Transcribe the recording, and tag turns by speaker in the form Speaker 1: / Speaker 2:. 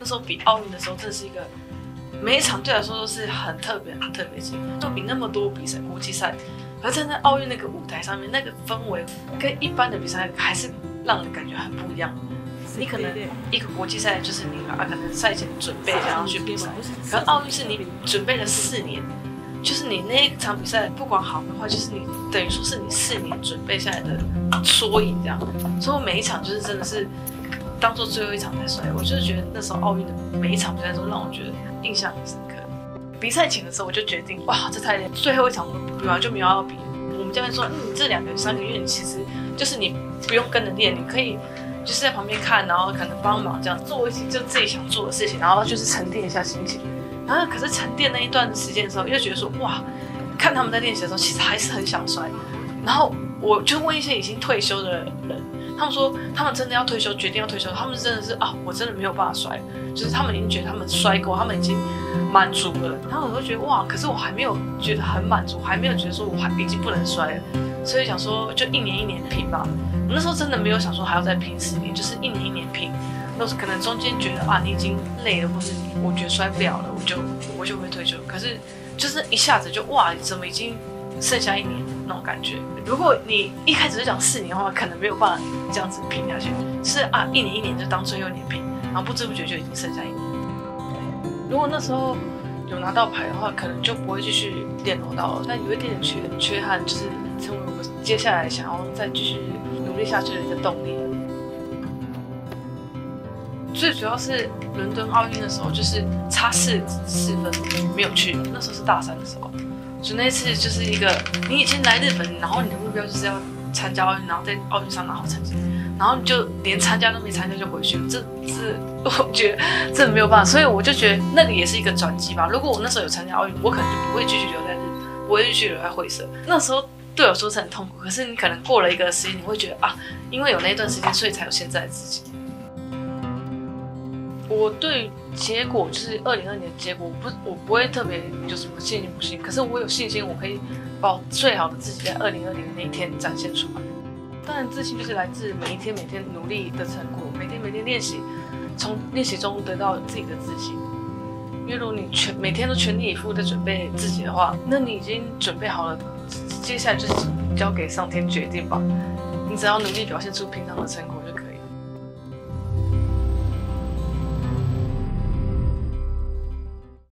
Speaker 1: 那时候比奥运的时候，真的是一个每一场对我来说都是很特别、很特别的经历，都比那么多比赛、国际赛，而站在奥运那个舞台上面，那个氛围跟一般的比赛还是让人感觉很不一样。你可能一个国际赛就是你可能赛前准备想要去比赛，可是奥运是你准备了4年，就是你那一场比赛不管好的话，就是你等于说是你4年准备下来的缩影这样。所以我每一场就是真的是当做最后一场在摔，我就是觉得那时候奥运的每一场比赛都让我觉得印象很深刻。比赛前的时候我就决定，哇，这太累，最后一场比完就没有要比。我们教练说，这2个3个月你其实就是你不用跟着练，你可以就是在旁边看，然后可能帮忙这样做一些就自己想做的事情，然后就是沉淀一下心情。然后可是沉淀那一段时间的时候，又觉得说，哇，看他们在练习的时候，其实还是很想摔。然后我就问一些已经退休的人，他们说他们真的要退休，决定要退休，他们真的是我真的没有办法摔，就是他们已经觉得他们摔过，他们已经满足了。然后我就觉得哇，可是我还没有觉得很满足，还没有觉得说我已经不能摔了，所以想说就一年一年拼吧。我那时候真的没有想说还要再拼10年，就是一年一年拼。都是可能中间觉得你已经累了，或是我觉得摔不了了，我就会退休。可是就是一下子就哇，怎么已经剩下1年那种感觉。如果你一开始就讲4年的话，可能没有办法这样子拼下去。是一年一年就当最后1年拼，然后不知不觉就已经剩下1年。如果那时候有拿到牌的话，可能就不会继续练柔道了。但有一点点缺憾，就是成为我接下来想要再继续努力下去的一个动力。最主要是伦敦奥运的时候，就是差4分没有去，那时候是大3的时候，所以那次就是一个你已经来日本，然后你的目标就是要参加奥运，然后在奥运上拿好成绩，然后你就连参加都没参加就回去了，这我觉得这没有办法，所以我就觉得那个也是一个转机吧。如果我那时候有参加奥运，我可能就不会继续留在日本，不会继续留在会社。那时候对我说是很痛苦，可是你可能过了一个时间，你会觉得因为有那段时间，所以才有现在的自己。我对结果就是2020年的结果，我不会特别有什么信心不信，可是我有信心，我可以把我最好的自己在2020年的那一天展现出来。当然，自信就是来自每一天努力的成果，每天练习，从练习中得到自己的自信。因为如果你每天都全力以赴的准备自己的话，那你已经准备好了，接下来就是交给上天决定吧。你只要努力表现出平常的成果